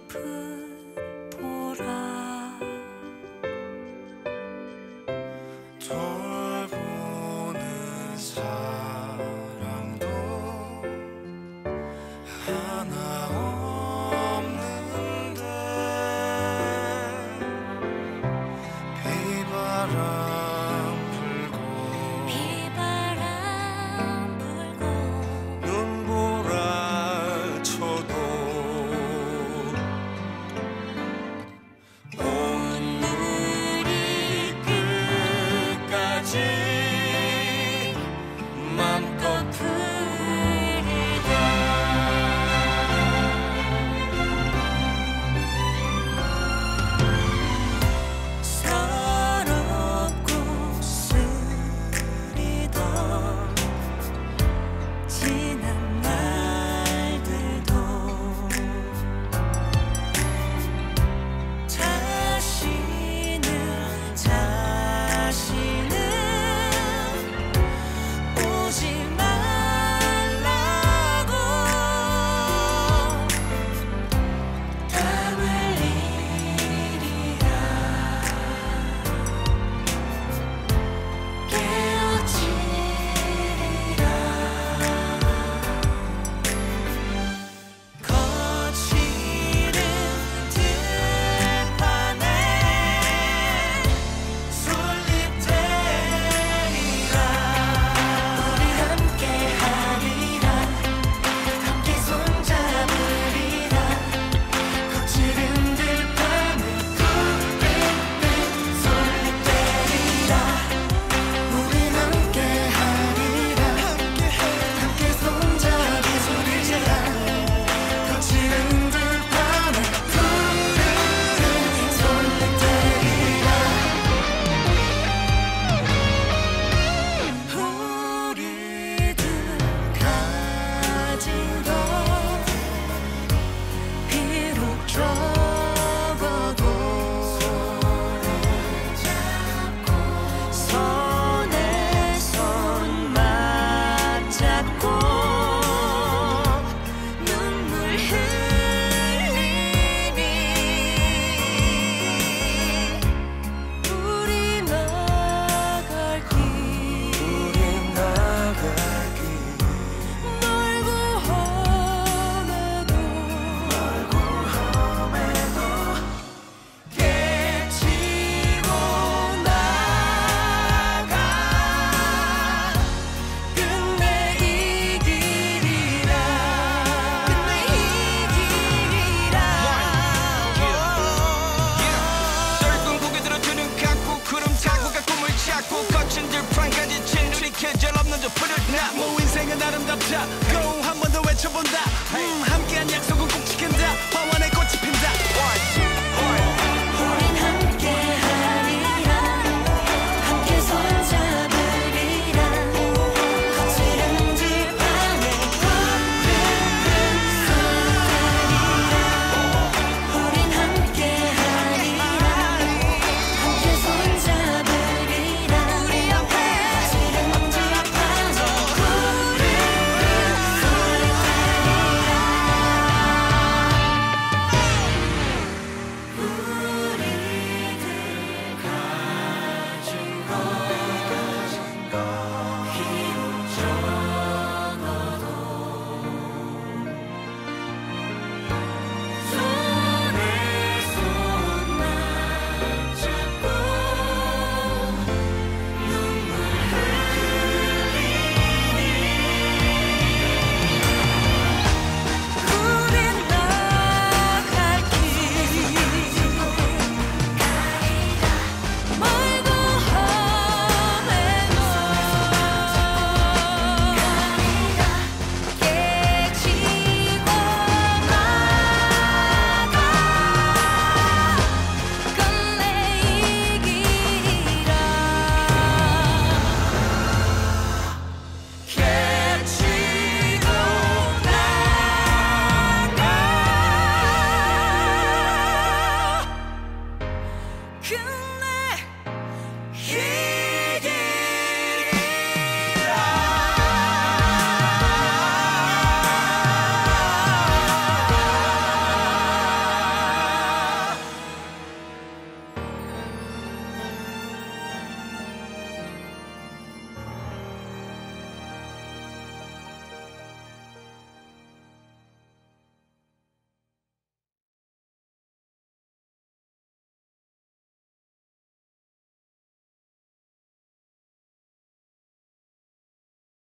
푸른 보라 돌보는 사람도 하나 없는데 비바람 불고 눈보라 쳐도 오늘이 끝까지 맘껏 부르다 서럽고 쓰리던 지난 날들도 다시는 오지 말라고 담을 일이야 깨어지리라 거칠은 들판에 솔잎되리라 우리 함께하리라 함께 손잡으리라 거칠은 들판에 솔잎되리라 우리 함께하리라 함께 손잡으리라 거칠은 들판에 솔잎되리라 우리들 가진 것 비록 적어도 손에 손 맞잡고 눈물 흘리니 우리 나갈 길 멀고 험해도 깨치고 나가 끝내 이기리라 넓은 고개 들어 두 눈 감고 구름 타고 가 꿈을 찾고 거친 들판까지 진우리 계절 없는 저 푸른 나무 인생은 아름답다 고 한 번 더 외쳐본다 함께한 약속